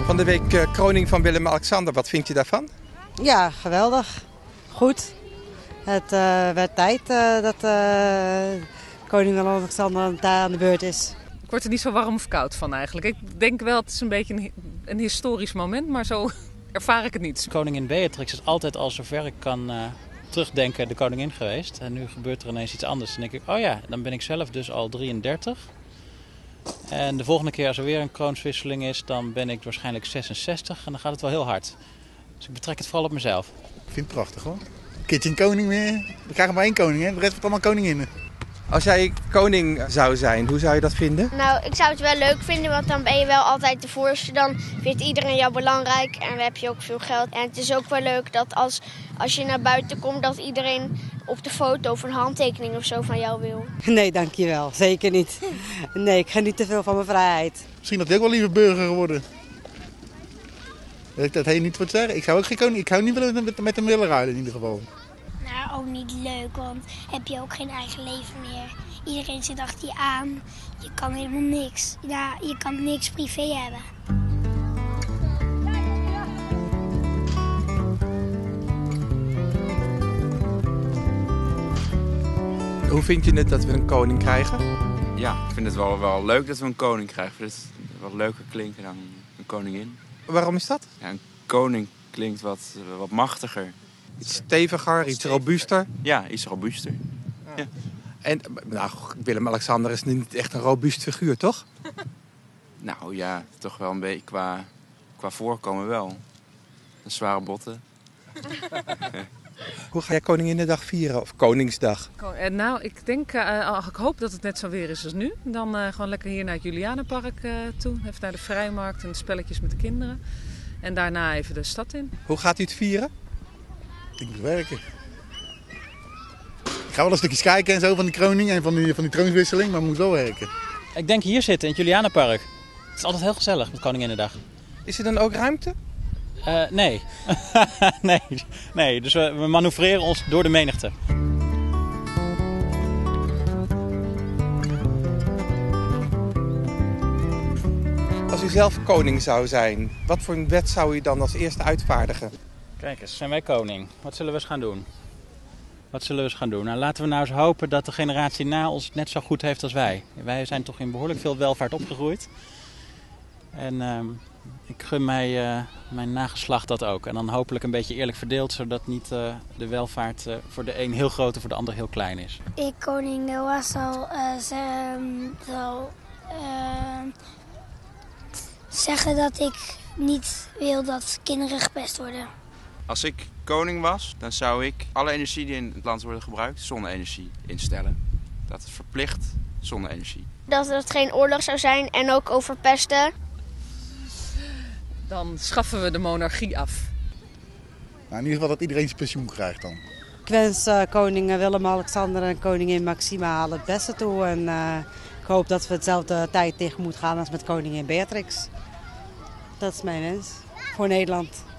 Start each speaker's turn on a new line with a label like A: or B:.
A: Van de week kroning van Willem-Alexander. Wat vind je daarvan?
B: Ja, geweldig. Goed. Het werd tijd dat koning Willem-Alexander daar aan de beurt is.
C: Ik word er niet zo warm of koud van eigenlijk. Ik denk wel, het is een beetje een historisch moment, maar zo ervaar ik het niet.
D: Koningin Beatrix is altijd al zover ik kan terugdenken de koningin geweest. En nu gebeurt er ineens iets anders. Dan denk ik, oh ja, dan ben ik zelf dus al 33. En de volgende keer als er weer een kroonswisseling is, dan ben ik waarschijnlijk 66. En dan gaat het wel heel hard. Dus ik betrek het vooral op mezelf.
E: Ik vind het prachtig hoor. Een keertje een koning meer. We krijgen maar één koning, hè? De rest wordt allemaal koninginnen.
A: Als jij koning zou zijn, hoe zou je dat vinden?
F: Nou, ik zou het wel leuk vinden, want dan ben je wel altijd de voorste. Dan vindt iedereen jou belangrijk en dan heb je ook veel geld. En het is ook wel leuk dat als je naar buiten komt, dat iedereen op de foto of een handtekening of zo van jou wil.
B: Nee, dankjewel. Zeker niet. Nee, ik geniet te veel van mijn vrijheid.
E: Misschien dat ik ook wel liever burger geworden. Dat heet niet wat zeggen. Ik zou ook geen koning. Ik hou niet willen met hem willen ruilen in ieder geval.
G: Nou, ook niet leuk, want heb je ook geen eigen leven meer. Iedereen zit achter je aan. Je kan helemaal niks. Ja, je kan niks privé hebben.
A: Hoe vind je het dat we een koning krijgen?
H: Ja, ik vind het wel leuk dat we een koning krijgen. Ik vind het wat leuker klinken dan een koningin.
A: Waarom is dat?
H: Ja, een koning klinkt wat machtiger.
A: Iets steviger, iets robuuster.
H: Ja, iets robuuster. Ja.
A: En nou, Willem-Alexander is niet echt een robuust figuur, toch?
H: Nou ja, toch wel een beetje qua voorkomen wel. Een zware botten.
A: Hoe ga jij Koninginnedag vieren of Koningsdag?
C: Nou, ik hoop dat het net zo weer is als nu. Dan gewoon lekker hier naar het Julianenpark toe. Even naar de Vrijmarkt en spelletjes met de kinderen. En daarna even de stad in.
A: Hoe gaat u het vieren?
E: Ik moet werken. Ik ga wel een stukjes kijken en zo van die kroning en van die troonswisseling, maar ik moet wel werken.
D: Ik denk hier zitten in het Julianenpark. Het is altijd heel gezellig met Koninginnedag.
A: Is er dan ook ruimte?
D: Nee. nee. Dus we manoeuvreren ons door de menigte.
A: Als u zelf koning zou zijn, wat voor een wet zou u dan als eerste uitvaardigen?
D: Kijk eens, zijn wij koning. Wat zullen we eens gaan doen? Nou, laten we nou eens hopen dat de generatie na ons het net zo goed heeft als wij. Wij zijn toch in behoorlijk veel welvaart opgegroeid. En ik gun mijn nageslacht dat ook. En dan hopelijk een beetje eerlijk verdeeld, zodat niet de welvaart voor de een heel groot en voor de ander heel klein is.
G: Ik, koning Noah, zal zeggen dat ik niet wil dat kinderen gepest worden.
H: Als ik koning was, dan zou ik alle energie die in het land wordt gebruikt, zonne-energie instellen. Dat is verplicht zonne-energie.
F: Dat het geen oorlog zou zijn en ook over pesten.
C: Dan schaffen we de monarchie af.
E: Nou, in ieder geval dat iedereen zijn pensioen krijgt dan.
B: Ik wens koning Willem-Alexander en koningin Maxima het beste toe. En ik hoop dat we hetzelfde tijd tegemoet gaan als met koningin Beatrix. Dat is mijn wens voor Nederland.